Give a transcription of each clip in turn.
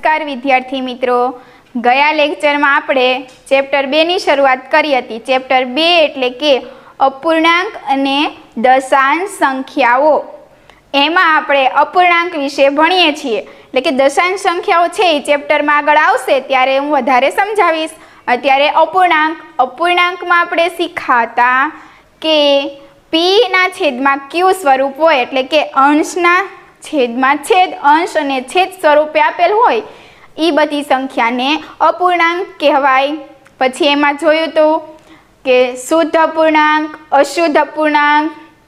नमस्कार विद्यार्थी मित्रों, गया लेक्चर में आपणे चेप्टर 2 ની શરૂઆત કરી હતી। ચેપ્ટર 2 એટલે કે અપૂર્ણાંક અને દશાંશ સંખ્યાઓ। એમાં આપણે અપૂર્ણાંક વિશે ભણીએ છીએ, એટલે કે દશાંશ સંખ્યાઓ છે એ ચેપ્ટરમાં આગળ આવશે ત્યારે હું વધારે સમજાવીશ। અત્યારે અપૂર્ણાંકમાં આપણે શીખાતા કે p ના છેદમાં q સ્વરૂપ હોય, એટલે કે અંશના छेदमां छेद अंश अने छेद स्वरूपे आपेल होय ई बधी संख्याने अपूर्णांक कहेवाय। पछी एमां जोयुं तो के शुद्ध अपूर्णांक, अशुद्ध अपूर्णांक,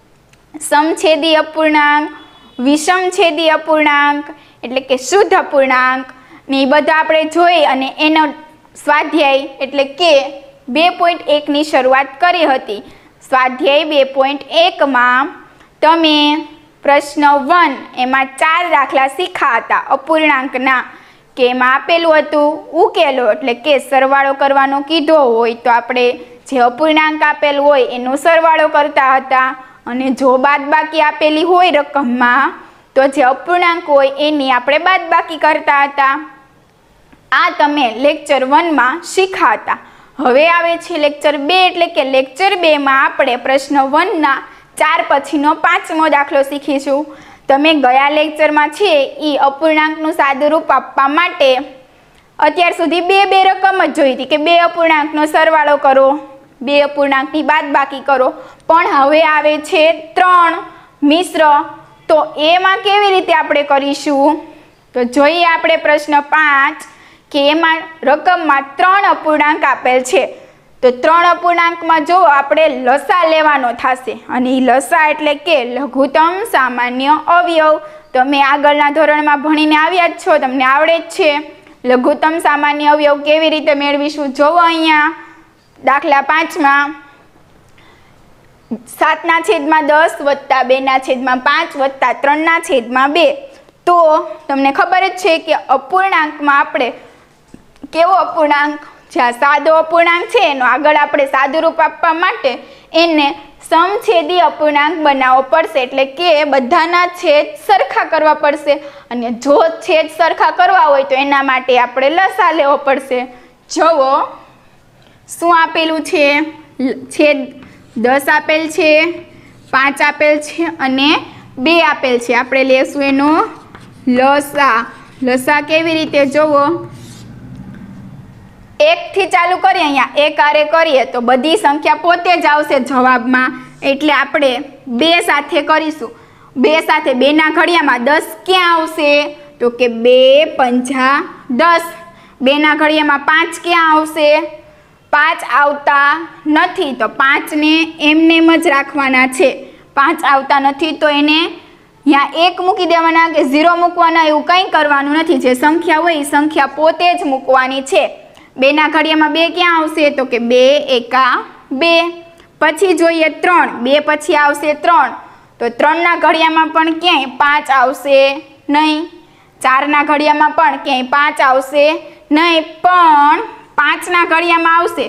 समछेदी अपूर्णांक, विषमछेदी अपूर्णांक एटले के शुद्ध अपूर्णांक ने ई बधा आपणे जोई अने एनो स्वाध्याय एटले के 2.1 ની શરૂઆત કરી હતી। स्वाध्याय 2.1 मां तमे प्रश्न 1 एमां 4 दाखला शीखा हता अपूर्णांकना, के एमां आपेलुं हतुं उकेलो एटले के सरवाळो करवानो कीधो होय तो आपणे जे अपूर्णांक आपेल होय एनो सरवाळो करता हता, अने जो बादबाकी आपेली होय रकममां तो जे अपूर्णांक होय एनी आपणे बादबाकी करता हता। आ तमे लेक्चर 1 मां शीखा हता। हवे आवे छे लेक्चर 2 एटले के लेक्चर 2 मां आपणे प्रश्न 1 ना 4 पछीनो 5मो दाखलो शीखीशुं। तमे गया लेक्चर में छे ई अपूर्णांकनुं सादुरूप आपवा माटे अत्यार सुधी बे रकम ज जोई हती के बे अपूर्णांकनो सरवाळो करो, बे अपूर्णांकनी बादबाकी करो, पण हवे आवे छे 3 मिश्र। तो एमां केवी रीते आपणे करीशुं तो जोईए आपणे प्रश्न 5 के एमां रकममां 3 अपूर्णांक आपेल छे। तो 3 अपूर्णांक में जो आपणे लसा लेवानो थशे, अने ई लसा एटले के लघुत्तम सामान्य अवयव। तमे आगळना धोरणमां भणीने आव्या ज छो, तमने आवडे ज छे। लघुत्तम सामान्य अवयव केवी रीते मेळवीशुं जोवो अहींया दाखला 5 मां 7/10 वत्ता 2/5 वत्ता 3/2। तो तमने खबर ज छे के अपूर्णांकमां आपणे केवो अपूर्णांक ज्यां सादो अपूर्णांक छे एनो आगळ आपणे सादुरूप आपवा माटे एने समछेदी अपूर्णांक बनावવો પડશે, એટલે કે બધાના છેદ સરખા કરવા પડશે, અને જો છેદ સરખા કરવા હોય તો એના માટે આપણે લસા લેવો પડશે। જોવો શું આપેલું છે, છેદ 10 આપેલ છે, 5 આપેલ છે અને 2 આપેલ છે। આપણે લેશું એનો લસા। લસા કેવી રીતે જોવો, 1 થી ચાલુ કરીએ, અહીંયા 1 આરે કરીએ તો બધી સંખ્યા પોતે જ આવશે જવાબમાં, એટલે આપણે 2 સાથે કરીશું। 2 સાથે 2 ના ઘડિયામાં 10 ક્યાં આવશે તો કે 2 5 10। 2 ના ઘડિયામાં 5 ક્યાં આવશે, 5 આવતા નથી તો 5 ને એમનેમ જ રાખવાના છે। 5 આવતા નથી તો એને यहाँ 1 મૂકી દેવાના કે 0 મૂકવાના, એવું કંઈ કરવાનું નથી। જે સંખ્યા હોય એ સંખ્યા પોતે જ મૂકવાની છે। 2 ના ઘડિયામાં 2 ક્યાં આવશે તો કે 2 એકા 2। પછી જોઈએ 3, 2 પછી આવશે 3 તો 3 ના ઘડિયામાં પણ ક્યાંય 5 આવશે નહીં। 4 ના ઘડિયામાં પણ ક્યાંય 5 આવશે નહીં, પણ 5 ના ઘડિયામાં આવશે,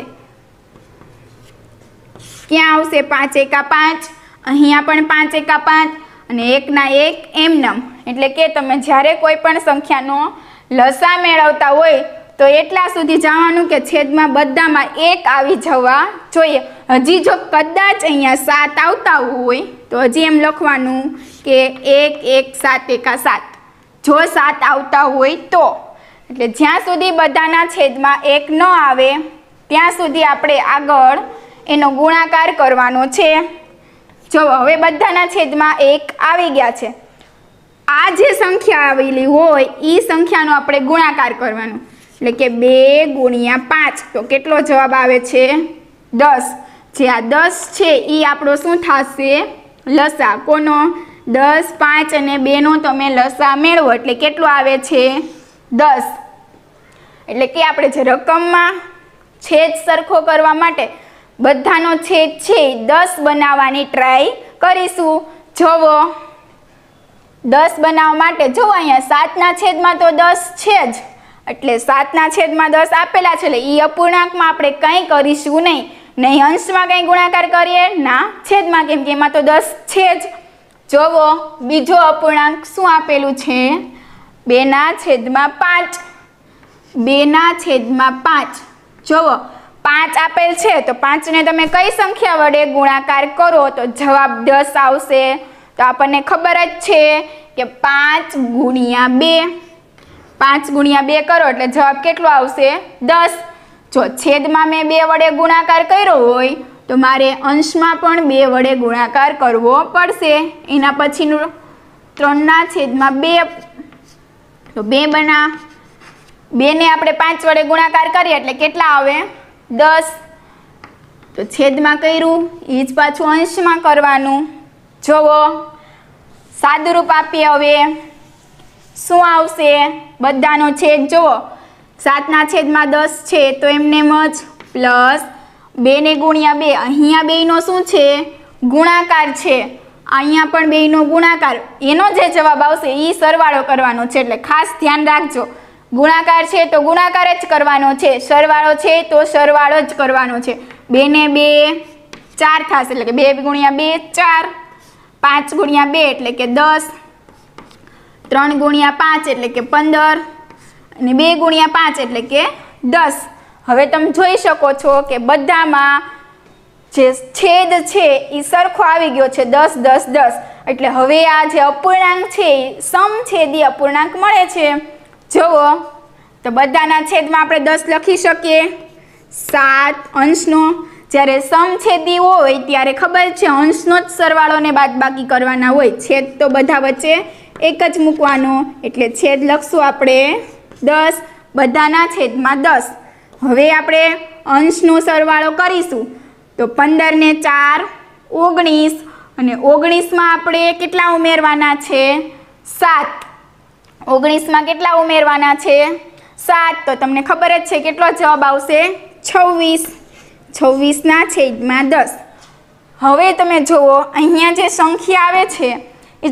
ક્યાં આવશે 5 એકા 5, અહીંયા પણ 5 એકા 5 અને 1 ના 1 એમનેમ। એટલે કે તમે જ્યારે કોઈ પણ સંખ્યાનો લસા મેળવતા હોય तो एटला सुधी जावानुं के छेदमां बधामां 1 आवी जवा जोईए। हजी जो कदाच अहींया 7 आवता होय तो हजी एम लखवानुं के 1 1 7 एका 7, जो 7 आवता होय तो। एटले ज्यां सुधी बधाना छेदमां 1 न आवे त्यां सुधी आपणे आगळ एनो गुणाकार करवानो छे। जो हवे बधाना छेदमां 1 आवी गया छे, आ जे संख्या आवेली होय ई संख्यानो आपणे गुणाकार करवानो, એટલે કે 2 ગુણ્યા 5 તો કેટલો જવાબ આવે છે 10। જે આ 10 છે એ આપણો શું થશે લસા, કોનો 10 5 અને 2 નો તમે લસા મેળવો એટલે કેટલો આવે છે 10। એટલે કે આપણે જે રકમમાં છેદ સરખો કરવા માટે બધાનો છેદ છે 10 બનાવવાની ટ્રાય કરીશું। જોવો 10 બનાવવા માટે જો અહીંયા 7 ના છેદમાં તો 10 છે જ, એટલે 7 ના છેદમાં 10 આપેલા છે, એટલે એ અપૂર્ણાંકમાં આપણે કંઈ કરીશું નહીં। નહીં અંશમાં કંઈ ગુણાકાર કરીએ ના છેદમાં, કેમ કે એમાં તો 10 છે જ। જોવો બીજો અપૂર્ણાંક શું આપેલું છે 2/5। 2/5 જુઓ 5 આપેલ છે તો 5 ને તમે કઈ સંખ્યા વડે ગુણાકાર કરો તો જવાબ 10 આવશે। તો આપણને ખબર જ છે કે 5 ગુણ્યા 2 5 ગુણ્યા 2 કરો એટલે જવાબ કેટલો આવશે 10। જો છેદમાં મેં 2 વડે ગુણાકાર કર્યો હોય તો મારે અંશમાં પણ 2 વડે ગુણાકાર કરવો પડશે। એના પછીનું 3/2 તો 2 બના 2 ને આપણે 5 વડે ગુણાકાર કરીએ એટલે કેટલા આવે 10। તો છેદમાં કર્યું એ જ પાછું અંશમાં કરવાનું। જુઓ સાદુરૂપ આપીએ હવે શું આવશે બધાનો છેદ જુઓ 7/10 છે તો એમને જ પ્લસ 2 ને ગુણ્યા 2 અહીંયા બેયનો શું છે ગુણાકાર છે અહીંયા પણ બેયનો ગુણાકાર એનો જે જવાબ આવશે એ સરવાળો કરવાનો છે એટલે ખાસ ધ્યાન રાખજો ગુણાકાર છે તો ગુણાકાર જ કરવાનો છે સરવાળો છે તો સરવાળો જ કરવાનો છે 2 ને 2 4 થશે એટલે કે 2 ગુણ્યા 2 4 5 ગુણ્યા 2 એટલે કે 10 3 ગુણ્યા 5 એટલે કે 15 અને 2 ગુણ્યા 5 એટલે કે 10। હવે તમે જોઈ શકો છો કે બધામાં જે છેદ છે એ સરખો આવી ગયો છે 10 10 10 એટલે હવે આ જે અપૂર્ણાંક છે એ સમછેદી અપૂર્ણાંક મળે છે। જુઓ તો બધાના છેદમાં આપણે 10 લખી શકીએ 7 અંશનો જ્યારે સમછેદી હોય ત્યારે ખબર છે અંશનો જ સરવાળો ને બાદબાકી કરવાના હોય છેદ તો બધા વચ્ચે એક જ મૂકવાનો એટલે છેદ લખશું આપણે 10 બધાના છેદમાં 10। હવે આપણે અંશનો સરવાળો કરીશું તો 15 ને 4 19 અને 19માં આપણે કેટલા ઉમેરવાના છે 7 19માં કેટલા ઉમેરવાના છે 7 તો તમને ખબર જ છે કેટલો જવાબ આવશે 26 26ના છેદમાં 10। હવે તમે જુઓ અહીંયા જે સંખ્યા આવે છે એ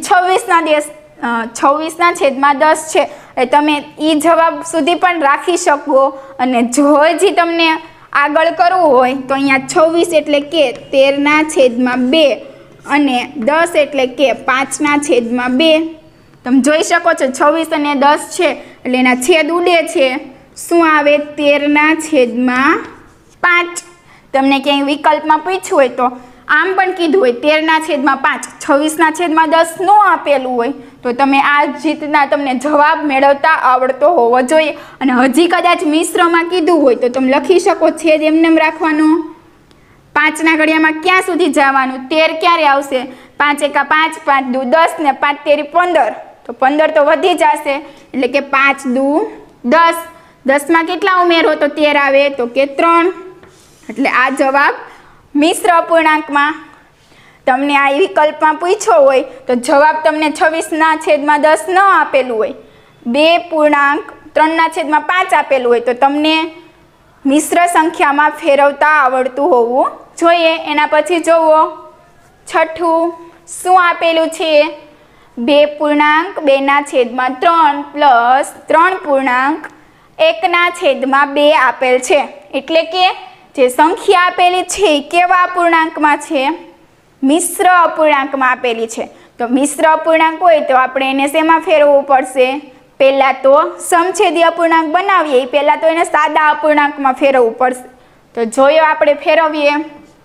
26ના છેદમાં 10 છે એટલે તમે એ જવાબ સુધી પણ રાખી શકો અને જો હજી તમને આગળ કરવું હોય તો અહીંયા 26 એટલે કે 13ના છેદમાં 2 અને 10 એટલે કે 5ના છેદમાં 2 તમે જોઈ શકો છો 26 અને 10 છે એટલે એના છેદ ઉડે છે શું આવે 13ના છેદમાં 5। તમને ક્યાંય વિકલ્પમાં પૂછ્યું હોય તો આમ પણ કીધું હોય 13ના છેદમાં 5 26ના છેદમાં 10 નો આપેલું હોય તો તમે આ રીતના તમને જવાબ મેળવતા આવડતો હોવો જોઈએ અને હજી કદાચ મિશ્રમાં કીધું હોય તો તમે લખી શકો છેદ એમને રાખવાનો 5ના ઘડિયામાં ક્યાં સુધી જવાનું 13 ક્યારે આવશે 5 એકા 5 5 દુ 10 ને 5 તેરી 15 તો 15 તો વધી જશે એટલે કે 5 દુ 10 10માં કેટલા ઉમેરો તો 13 આવે તો કે 3 એટલે આ જવાબ મિશ્ર અપૂર્ણાંકમાં તમને આ વિકલ્પમાં પૂછ્યો હોય તો જવાબ તમને 26ના છેદમાં 10 ન આપેલું હોય 2 પૂર્ણાંક 3ના છેદમાં 5 આપેલું હોય તો તમને મિશ્ર સંખ્યામાં ફેરવતા આવડતું હોવું જોઈએ। એના પછી જુઓ છઠ્ઠું શું આપેલું છે 2 પૂર્ણાંક 2ના છેદમાં 3 પ્લસ 3 પૂર્ણાંક 1ના છેદમાં 2 આપેલ છે એટલે કે જે સંખ્યા આપેલી છે એ કેવા અપૂર્ણાંકમાં છે મિશ્ર અપૂર્ણાંકમાં આપેલી છે તો મિશ્ર અપૂર્ણાંક હોય તો આપણે એને શેમાં ફેરવવું પડશે પહેલાં તો સમછેદી અપૂર્ણાંક બનાવીએ પહેલાં તો એને સાદા અપૂર્ણાંકમાં ફેરવવું પડશે તો જોયો આપણે ફેરવીએ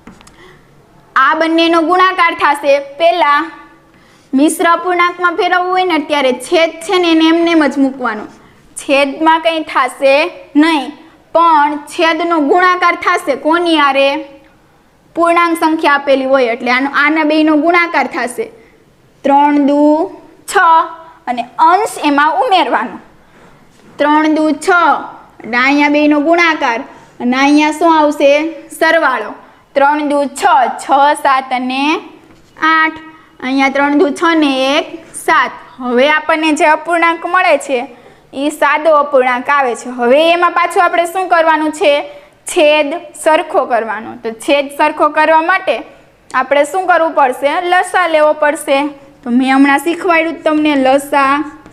આ બંનેનો ગુણાકાર થશે પહેલાં મિશ્ર અપૂર્ણાંકમાં ફેરવવું હોય ને ત્યારે છેદ છે ને એને એમને જ મૂકવાનો છેદમાં કંઈ થશે નહીં પણ છેદનો ગુણાકાર થશે કોની આરે પૂર્ણાંક સંખ્યા આપેલી હોય એટલે આના બેયનો ગુણાકાર થશે 3 દુ 6 અને અંશ એમાં ઉમેરવાનો 3 દુ 6 એટલે અહીંયા બેયનો ગુણાકાર અને અહીંયા શું આવશે સરવાળો 3 દુ 6 6 7 અને 8 અહીંયા 3 દુ 6 ને 1 7 હવે આપણને જે અપૂર્ણાંક મળે છે એ સાદો અપૂર્ણાંક આવે છે। હવે એમાં પાછું આપણે શું કરવાનું છે છેદ સરખો કરવાનો તો છેદ સરખો કરવા માટે આપણે શું કરવું પડશે લસા લેવો પડશે તો મેં હમણાં શીખવાડ્યું તમને લસા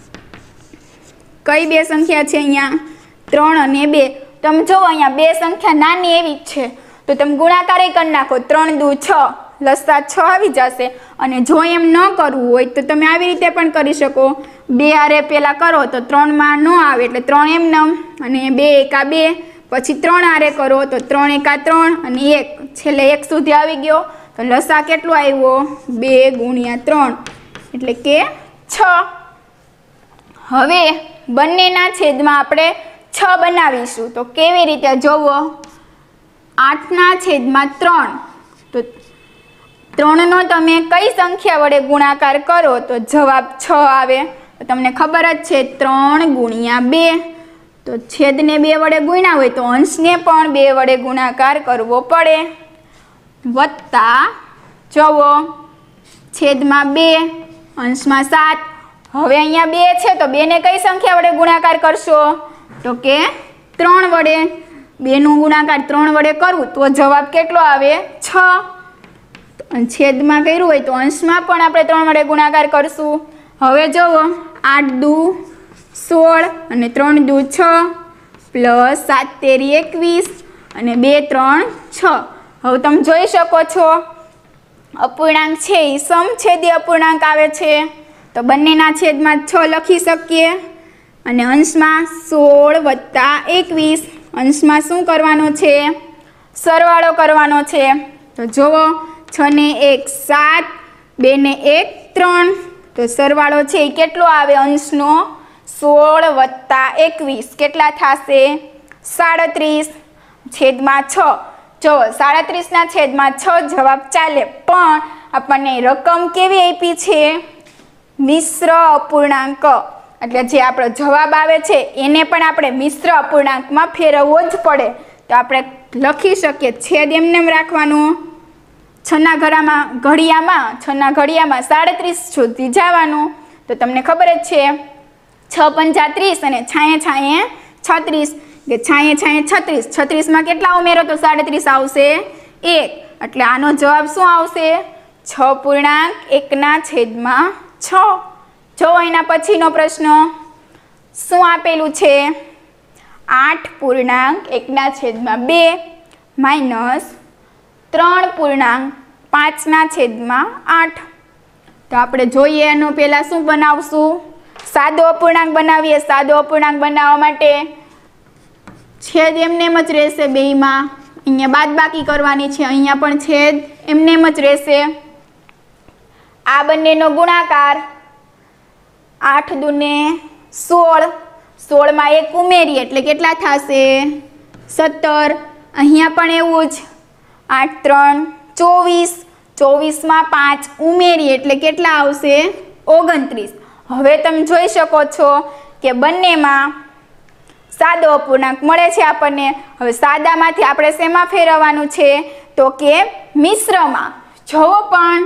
કઈ બે સંખ્યા છે અહીંયા 3 અને 2 તમે જુઓ અહીંયા બે સંખ્યા નાની એવી જ છે તો તમે ગુણાકાર કરી નાખો 3 દુ 6 લસા 6 આવી જશે અને જો એમ ન કરવું હોય તો તમે આવી રીતે પણ કરી શકો 2 હારે પહેલાં કરો તો 3માં ન આવે એટલે 3 એમનેમ, અને 2 એકા 2, પછી 3 હારે કરો તો 3 એકા 3 અને 1, છેલ્લે 1 સુધી આવી ગયો તો લસા કેટલો આવ્યો? 2 ગુણ્યા 3 એટલે કે 6. હવે બંનેના છેદમાં આપણે 6 બનાવીશું તો કેવી રીતે જોવો? 8ના છેદમાં 3, તો 3નો તમે કઈ સંખ્યા વડે ગુણાકાર કરો તો જવાબ 6 આવે. તો તમને ખબર જ છે 3 ગુણ્યા 2, તો છેદને 2 વડે ગુણ્યા હોય તો અંશને પણ 2 વડે ગુણાકાર કરવો પડે. વત્તા જોવો છેદમાં 2, અંશમાં 7. હવે અહીંયા 2 છે તો 2ને કઈ સંખ્યા વડે ગુણાકાર કરશો? તો કે 3 વડે. 2નું ગુણાકાર 3 વડે કરવું તો જવાબ કેટલો આવે? 6. અને છેદમાં કર્યું હોય તો અંશમાં પણ આપણે 3 વડે ગુણાકાર કરશું. હવે જુઓ 8 દુ 16 અને 3 દુ 6 પ્લસ 7 તેરી 21 અને 2 3 6. હવે તમે જોઈ શકો છો અપૂર્ણાંક છે એ સમછેદી અપૂર્ણાંક આવે છે, તો બંનેના છેદમાં 6 લખી શકીએ. અને અંશમાં 16 વત્તા 21, અંશમાં શું કરવાનો છે? સરવાળો કરવાનો છે. તો જુઓ 6 ને 1 7, 2 ને 1 3, તો સરવાળો છે એ કેટલો આવે અંશનો? 16 વત્તા 21 કેટલા થશે? 37 છેદમાં 6. જો 37ના છેદમાં 6 જવાબ ચાલે, પણ આપણને રકમ કેવી આપી છે? મિશ્ર અપૂર્ણાંક. એટલે જે આપણો જવાબ આવે છે એને પણ આપણે મિશ્ર અપૂર્ણાંકમાં ફેરવવો જ પડે. તો આપણે લખી શકીએ છેદ એમને રાખવાનું, 6ના ઘડિયામાં 37 સુધી જવાનું. તો તમને ખબર જ છે 6 પંચા 30 અને છાંયે છાંયે 36, કે છાંયે છાંયે 36, 36માં કેટલા ઉમેરો તો 37 આવશે? 1. એટલે આનો જવાબ શું આવશે? 6.1ના છેદમાં 6. જો એના પછીનો પ્રશ્ન શું આપેલું છે? 8.1ના છેદમાં 2 માઇનસ 3.5ના છેદમાં 8. તો આપણે જોઈએ એનું પહેલાં શું બનાવશું? સાદો અપૂર્ણાંક બનાવીએ. સાદો અપૂર્ણાંક બનાવવા માટે છેદ એમનેમ જ રહેશે બેયમાં. અહીંયા બાદબાકી કરવાની છે, અહીંયા પણ છેદ એમનેમ જ રહેશે. આ બંનેનો ગુણાકાર 8 દુને 16, 16માં 1 ઉમેરીએ એટલે કેટલા થશે? 17. અહીંયા પણ એવું જ 8 3 24, 24માં 5 ઉમેરીએ એટલે કેટલા આવશે? 29. હવે તમે જોઈ શકો છો કે બંનેમાં સાદો અપૂર્ણાંક મળે છે આપણને. હવે સાદામાંથી આપણે શેમાં ફેરવવાનું છે? તો કે મિશ્રમાં. જોવો પણ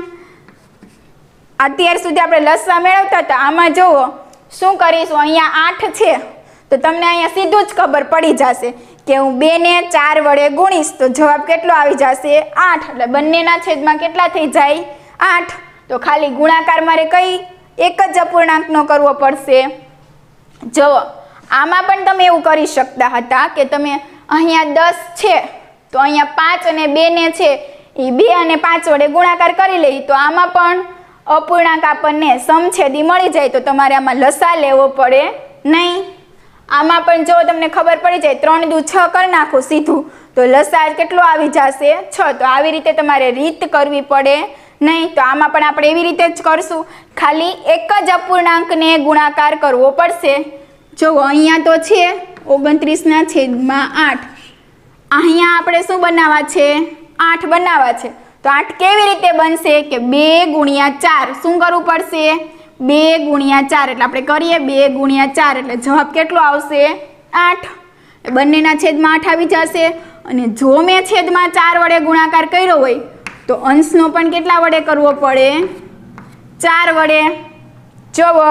અત્યાર સુધી આપણે લસા મેળવતા હતા, આમાં જુઓ શું કરીશું? અહીંયા 8 છે તો તમને અહીંયા સીધું જ ખબર પડી જશે કે હું 2 ને 4 વડે ગુણીશ તો જવાબ કેટલો આવી જશે? 8. એટલે બંનેના છેદમાં કેટલા થઈ જાય? 8. તો ખાલી ગુણાકાર મારે કઈ એક જ અપૂર્ણાંકનો કરવો પડશે. જુઓ આમાં પણ તમે એવું કરી શકતા હતા કે તમે અહીંયા 10 છે તો અહીંયા 5 અને 2 ને છે એ 2 અને 5 વડે ગુણાકાર કરી લઈએ તો આમાં પણ અપૂર્ણાંક આપણને સમછેદી મળી જાય. તો તમારે આમાં લસા લેવો પડે નહીં. આમાં પણ જો તમને ખબર પડી જાય 3 દુ 6 કરી નાખો સીધું તો લસા કેટલો આવી જશે? 6. તો આવી રીતે તમારે રીત કરવી પડે નહીં. તો આમાં પણ આપણે એવી રીતે જ કરશું, ખાલી એક જ અપૂર્ણાંકને ગુણાકાર કરવો પડશે. જો અહીંયા તો છે 29ના છેદમાં 8, અહીંયા આપણે શું બનાવવા છે? 8 બનાવવા છે. તો 8 કેવી રીતે બનશે? કે 2 ગુણ્યા 4 શું કરવું પડશે? 2 ગુણ્યા 4 એટલે આપણે કરીએ 2 ગુણ્યા 4 એટલે જવાબ કેટલો આવશે? 8. બંનેના છેદમાં 8 આવી જશે. અને જો મેં છેદમાં 4 વડે ગુણાકાર કર્યો હોય તો અંશનો પણ કેટલા વડે કરવો પડે? 4 વડે. જુઓ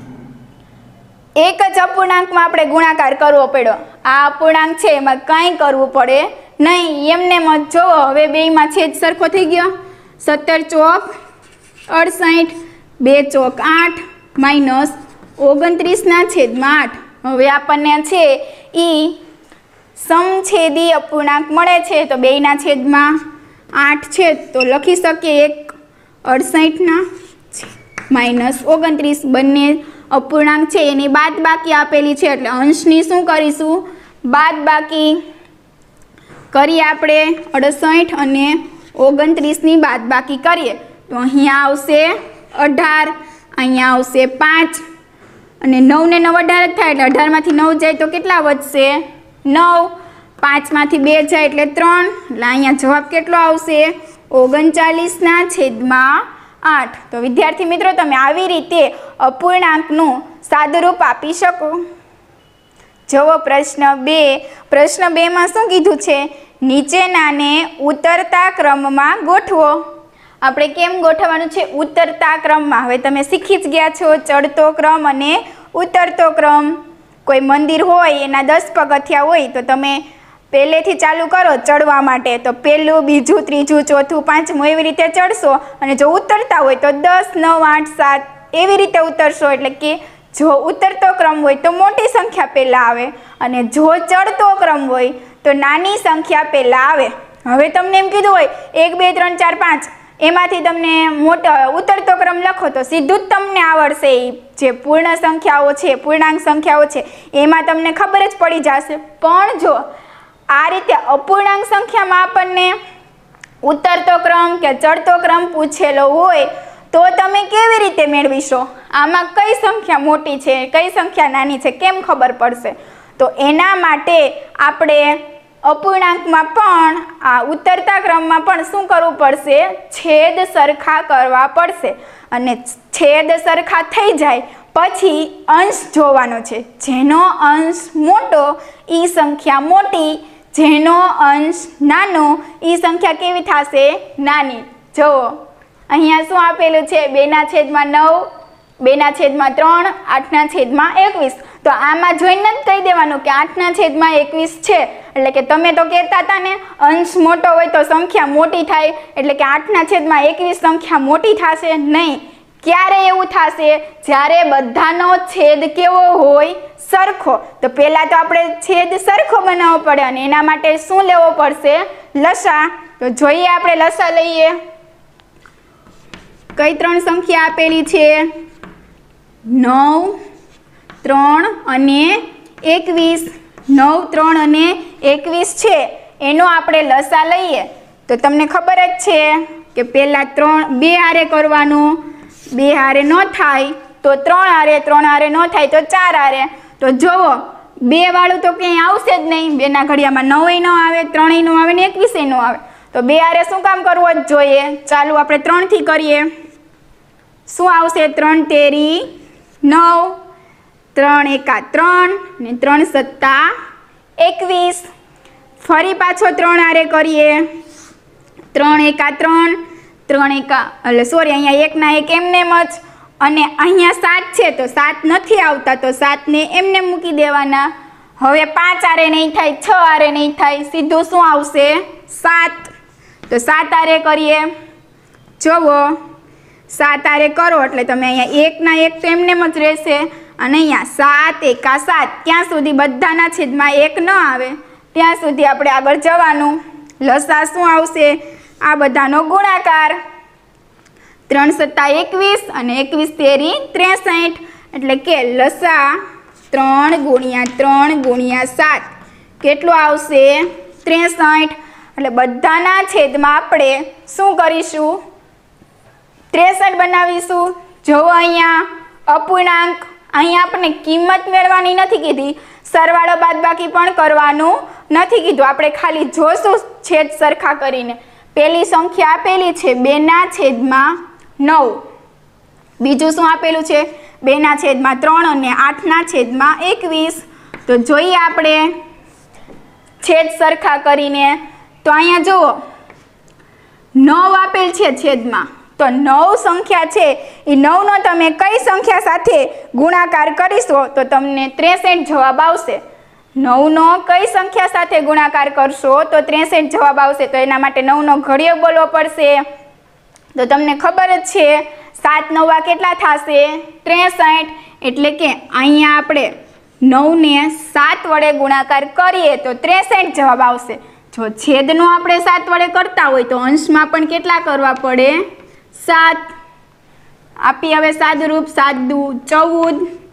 એક જ અપૂર્ણાંકમાં આપણે ગુણાકાર કરવો પડ્યો. આ અપૂર્ણાંક છે એમાં કંઈ કરવું પડે નહીં, એમને મત. જુઓ હવે બેયમાં છેદ સરખો થઈ ગયો. 17 ચોક 68, 2 ચોક 8 માઇનસ 29ના છેદમાં 8. હવે આપણને છે એ સમછેદી અપૂર્ણાંક મળે છે. તો બેયના છેદમાં 8 છે તો લખી શકીએ 1 68ના માઇનસ 29. બંને અપૂર્ણાંક છે એની બાદબાકી આપેલી છે એટલે અંશની શું કરીશું? બાદબાકી કરીએ આપણે 68 અને 29ની બાદબાકી કરીએ તો અહીંયા આવશે 18, અહીંયા આવશે 5 અને 9 ને 9 18 જ થાય એટલે 18માંથી 9 જાય તો કેટલા વધશે? 9. 5માંથી 2 જાય એટલે 3 એટલે અહીંયા જવાબ કેટલો આવશે? 39/8. તો વિદ્યાર્થી મિત્રો તમે આવી રીતે અપૂર્ણાંકનું સાદુરૂપ આપી શકો. જુઓ પ્રશ્ન 2. પ્રશ્ન 2માં શું કીધું છે? નીચેનાને ઉતરતા ક્રમમાં ગોઠવો. આપણે કેમ ગોઠવવાનું છે? ઉતરતા ક્રમમાં. હવે તમે શીખી જ ગયા છો ચડતો ક્રમ અને ઉતરતો ક્રમ. કોઈ મંદિર હોય એના 10 પગથિયા હોય તો તમે પહેલેથી ચાલુ કરો ચડવા માટે તો પહેલું, બીજું, ત્રીજું, ચોથું, પાંચમું એવી રીતે ચડશો અને જો ઉતરતા હોય તો 10, 9, 8, 7 એવી રીતે ઉતરશો. એટલે કે જો ઉતરતો ક્રમ હોય તો મોટી સંખ્યા પહેલાં આવે અને જો ચડતો ક્રમ હોય તો નાની સંખ્યા પહેલાં આવે. હવે તમને એમ કીધું હોય 1, 2, 3, 4, 5 એમાંથી તમને મોટો ઉતરતો ક્રમ લખો તો સીધું જ તમને આવડશે. જે પૂર્ણ સંખ્યાઓ છે, પૂર્ણાંક સંખ્યાઓ છે એમાં તમને ખબર જ પડી જશે. પણ જો આ રીતે અપૂર્ણાંક સંખ્યામાં આપણને ઉતરતો ક્રમ કે ચડતો ક્રમ પૂછેલો હોય તો તમે કેવી રીતે મેળવીશો? આમાં કઈ સંખ્યા મોટી છે, કઈ સંખ્યા નાની છે, કેમ ખબર પડશે? તો એના માટે આપણે અપૂર્ણાંકમાં પણ આ ઉતરતા ક્રમમાં પણ શું કરવું પડશે? છેદ સરખા કરવા પડશે અને છેદ સરખા થઈ જાય પછી અંશ જોવાનો છે. જેનો અંશ મોટો એ સંખ્યા મોટી, જેનો અંશ નાનો એ સંખ્યા કેવી થશે? નાની. જુઓ અહીંયા શું આપેલું છે? 2/9, 2/3, 8/21. તો આમાં જોઈને જ કહી દેવાનું કે 8/21 છે. એટલે કે તમે તો કહેતા હતા ને અંશ મોટો હોય તો સંખ્યા મોટી થાય, એટલે કે 8/21 સંખ્યા મોટી થશે નહીં. ક્યારે એવું થશે? જ્યારે બધાનો છેદ કેવો હોય? સરખો. તો પહેલાં તો આપણે છેદ સરખો બનાવવો પડે અને એના માટે શું લેવો પડશે? લસા. તો જોઈએ આપણે લસા લઈએ. કઈ 3 સંખ્યા આપેલી છે? 9, 3 અને 21. 9, 3 અને 21 છે એનો આપણે લસા લઈએ તો તમને ખબર જ છે કે પહેલાં 2 હારે કરવાનું, 2 હારે ન થાય તો 3 હારે, 3 હારે ન થાય તો 4 હારે. તો જુઓ 2 વાળું તો ક્યાંય આવશે જ નહીં. 2ના ઘડિયામાં 9 ન આવે, 3 ન આવે ને 21 ન આવે. તો 2 હારે શું કામ કરવું જ જોઈએ? ચાલો આપણે 3થી કરીએ. શું આવશે? 3 તેરી 9, 3 એકા 3 ને 3 સત્તા 21. ફરી પાછો 3 હારે કરીએ. 3 એકા 3, 3 એકા એટલે સોરી અહીંયા 1 ના 1 એમનેમ જ અને અહીંયા 7 છે તો 7 નથી આવતા તો 7ને એમને મૂકી દેવાના. હવે 5 હારે નહીં થાય, 6 હારે નહીં થાય, સીધું શું આવશે? 7. તો 7 હારે કરીએ. જુઓ 7 હારે કરો એટલે તમે અહીંયા 1 ના 1 તો એમનેમ જ રહેશે અને અહીંયા 7 એકા 7 ત્યાં સુધી બધાના છેદમાં 1 ન આવે ત્યાં સુધી આપણે આગળ જવાનું. લસા શું આવશે? આ બધાનો ગુણાકાર. 3 સત્તા 21 અને 21 તેરી 63 એટલે કે લસા 3 × 3 × 7 કેટલું આવશે? 63. એટલે બધાના છેદમાં આપણે શું કરીશું? 63 બનાવીશું. જો અહીંયા અપૂર્ણાંક, અહીંયા આપણે કિંમત મેળવવાની નથી કીધી, સરવાળો બાદબાકી પણ કરવાનું નથી કીધું. આપણે ખાલી જોશું છેદ સરખા કરીને. પહેલી સંખ્યા આપેલી છે 2/9. બીજું શું આપેલું છે? 2/3 અને 8/21. તો જોઈએ આપણે છેદ સરખા કરીને. તો અહીંયા જુઓ 9 આપેલ છે છેદમાં. તો 9 સંખ્યા છે એ 9નો તમે કઈ સંખ્યા સાથે ગુણાકાર કરીશો તો તમને 63 જવાબ આવશે. 9નો કઈ સંખ્યા સાથે ગુણાકાર કરશો તો 63 જવાબ આવશે. તો એના માટે 9નો ઘડિયો બોલવો પડશે. તો તમને ખબર જ છે 7 9 કેટલા થશે? 63. એટલે કે અહીંયા આપણે 9ને 7 વડે ગુણાકાર કરીએ તો 63 જવાબ આવશે. જો છેદનો આપણે 7 વડે કરતા હોય તો અંશમાં પણ કેટલા કરવા પડે? 7. આપી હવે સાદુરૂપ. 7 × 2 = 14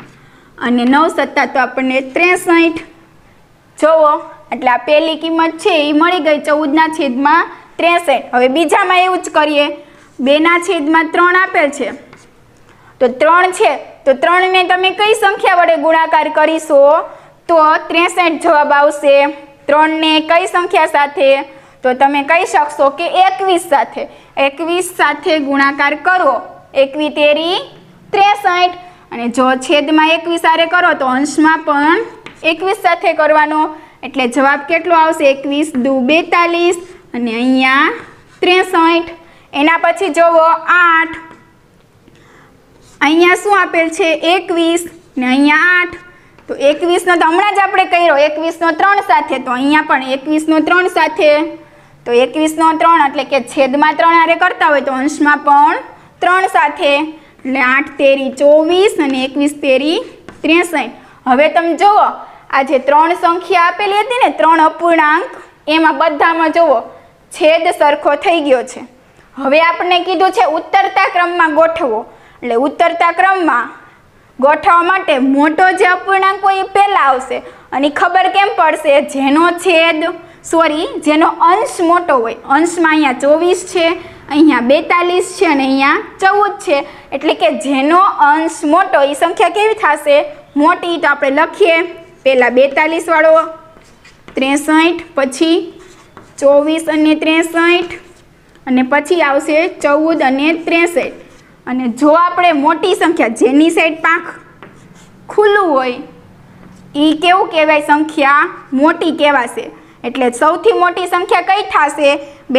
અને 9 સત્તા તો આપણને 63 જોવો એટલે આ પહેલી કિંમત છે એ મળી ગઈ 14/63. હવે બીજામાં એવું જ કરીએ 2/3 આપેલ છે તો 3 છે તો 3 ને તમે કઈ સંખ્યા વડે ગુણાકાર કરીશો તો 63 જવાબ આવશે. 3 ને કઈ સંખ્યા સાથે તો તમે કહી શકશો કે 21 સાથે. 21 સાથે ગુણાકાર કરો 21 તેરી 63 અને જો છેદમાં 21 સાથે કરો તો અંશમાં પણ 21 સાથે કરવાનો એટલે જવાબ કેટલો આવશે 21 દુ 42 અને અહીંયા 63. એના પછી જોવો 8 અહીંયા શું આપેલ છે 21 ને અહીંયા 8 તો 21 નો તો હમણાં જ આપણે કર્યો 21 નો 3 સાથે તો અહીંયા પણ 21 નો 3 સાથે તો 21 નો 3 એટલે કે છેદમાં 3 હારે કરતા હોય તો અંશમાં પણ 3 સાથે એટલે 8 તેરી 24 અને 21 તેરી 63. હવે તમે જુઓ આ જે 3 સંખ્યા આપેલી હતી ને 3 અપૂર્ણાંક એમાં બધામાં જુઓ છેદ સરખો થઈ ગયો છે. હવે આપણને કીધું છે ઉત્તરતા ક્રમમાં ગોઠવો એટલે ઉત્તરતા ક્રમમાં ગોઠવવા માટે મોટો જે અપૂર્ણાંક હોય એ પહેલા આવશે અને ખબર કેમ પડશે જેનો અંશ મોટો હોય. અંશમાં અહીંયા 24 છે અહીંયા 42 છે અને અહીંયા 14 છે એટલે કે જેનો અંશ મોટો એ સંખ્યા કેવી થશે મોટી. તો આપણે લખીએ પહેલા 42 વાળો 63 પછી 24 અને 63 અને પછી આવશે 14 અને 63 અને જો આપણે મોટી સંખ્યા જેની સાઈડ પાંખ ખુલ્લું હોય એ કેવું કહેવાય સંખ્યા મોટી કહેવાશે. એટલે સૌથી મોટી સંખ્યા કઈ થશે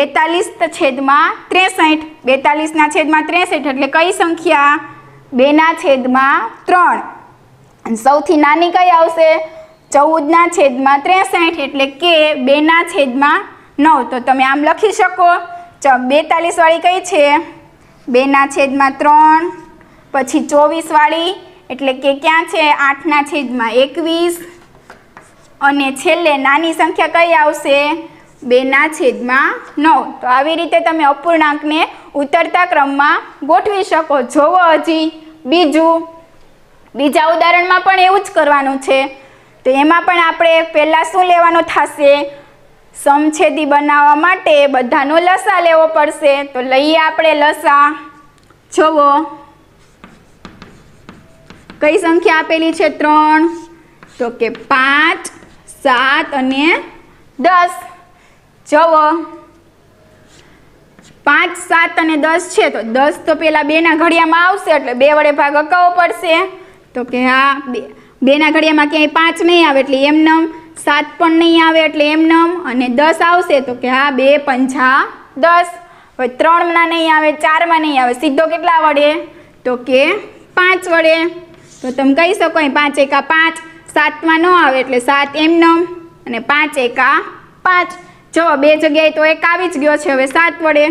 42/63. 42/63 એટલે કઈ સંખ્યા 2/3 અને સૌથી નાની કઈ આવશે 14/63 એટલે કે 2/9. તો તમે આમ લખી શકો 42 વાળી કઈ છે 2/3 પછી 24 વાળી એટલે કે ક્યાં છે 8/21 અને છેલ્લે નાની સંખ્યા કઈ આવશે 2/9. તો આવી રીતે તમે અપૂર્ણાંકને ઉતરતા ક્રમમાં ગોઠવી શકો. જોવો હજી બીજા ઉદાહરણમાં પણ એવું જ કરવાનું છે. તો એમાં પણ આપણે પહેલાં શું લેવાનું થશે સમછેદી બનાવવા માટે બધાનો લસા લેવો પડશે. તો લઈએ આપણે લસા. જોવો કઈ સંખ્યા આપેલી છે 3 તો કે 5 7 અને 10. જુઓ 5 7 અને 10 છે તો 10 તો પેલા 2ના ઘડિયામાં આવશે એટલે 2 વડે ભાગ અકાવવો પડશે. તો કે હા 2ના ઘડિયામાં ક્યાંય 5 નહીં આવે એટલે એમનેમ 7 પણ નહીં આવે એટલે એમનેમ અને 10 આવશે તો કે હા 2 5 10. હવે 3માં નહીં આવે 4માં નહીં આવે સીધો કેટલા વડે તો કે 5 વડે. તો તમે કહી શકો 5 એકા 5 7માં ન આવે એટલે 7 એમનેમ અને 5 એકા 5. જો 2 જગ્યાએ તો 1 આવી જ ગયો છે. હવે 7 વડે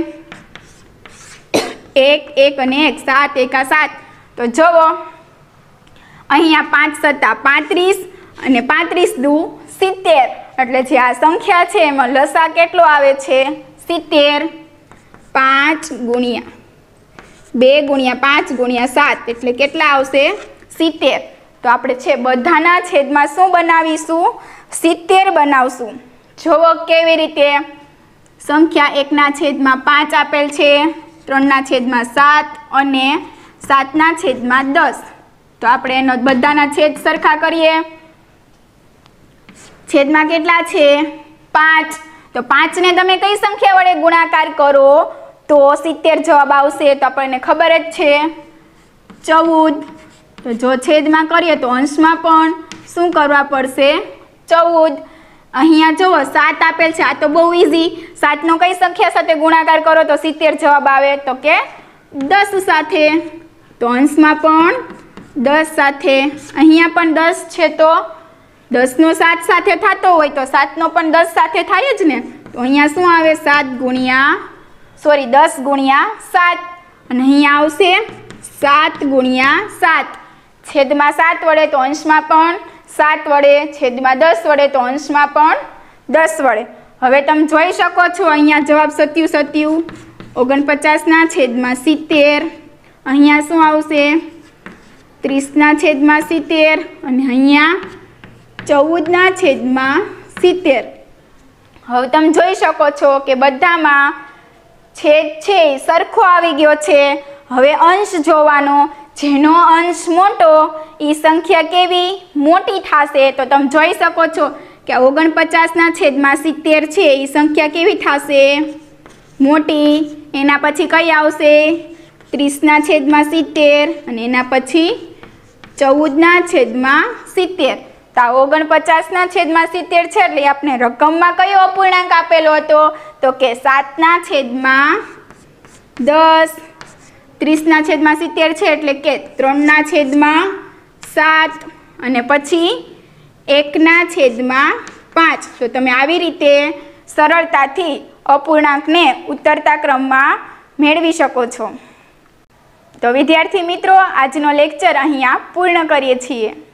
1 1 અને 1 7 એકા 7. તો જુઓ અહીંયા 5 સત્તા 35 અને 35 દુ 70 એટલે જે આ સંખ્યા છે એમાં લસા કેટલો આવે છે 70. 5 ગુણ્યા 2 ગુણ્યા 5 ગુણ્યા 7 એટલે કેટલા આવશે 70. તો આપણે છે બધાના છેદમાં શું બનાવીશું 70 બનાવશું. જોવો કેવી રીતે સંખ્યા 1/5 આપેલ છે 3/7 અને 7/10. તો આપણે એનો બધાના છેદ સરખા કરીએ. છેદમાં કેટલા છે 5 તો 5 ને તમે કઈ સંખ્યા વડે ગુણાકાર કરો તો 70 જવાબ આવશે. તો આપણને ખબર જ છે 14. તો જો છેદમાં કરીએ તો અંશમાં પણ શું કરવા પડશે 14. અહીંયા જુઓ 7 આપેલ છે આ તો બહુ ઇઝી. 7નો કઈ સંખ્યા સાથે ગુણાકાર કરો તો 70 જવાબ આવે તો કે 10 સાથે. તો અંશમાં પણ 10 સાથે. અહીંયા પણ 10 છે તો 10નો 7 સાથે થતો હોય તો 7નો પણ 10 સાથે થાય જ ને. તો અહીંયા શું આવે 10 ગુણ્યા 7 અને અહીંયા આવશે 7 ગુણ્યા 7. છેદમાં 7 વડે તો અંશમાં પણ 7 વડે છેદમાં 10 વડે તો અંશમાં પણ 10 વડે. હવે તમે જોઈ શકો છો અહીંયા જવાબ 47 49 છેદમાં 70. અહીંયા શું આવશે 30/70 અને અહીંયા 14/70. હવે તમે જોઈ શકો છો કે બધામાં છેદ છે એ સરખો આવી ગયો છે. હવે અંશ જોવાનો, જેનો અંશ મોટો એ સંખ્યા કેવી મોટી થશે. તો તમે જોઈ શકો છો કે 49/70 છે એ સંખ્યા કેવી થશે મોટી. એના પછી કઈ આવશે 30/70 અને એના પછી 14/70. તો 49/70 છે એટલે આપણે રકમમાં કયો અપૂર્ણાંક આપેલો હતો તો કે 7/10. 30/70 છે એટલે કે 3/7 અને પછી 1/5. તો તમે આવી રીતે સરળતાથી અપૂર્ણાંકને ઉતરતા ક્રમમાં મેળવી શકો છો. તો વિદ્યાર્થી મિત્રો, આજનો લેક્ચર અહીંયા પૂર્ણ કરીએ છીએ.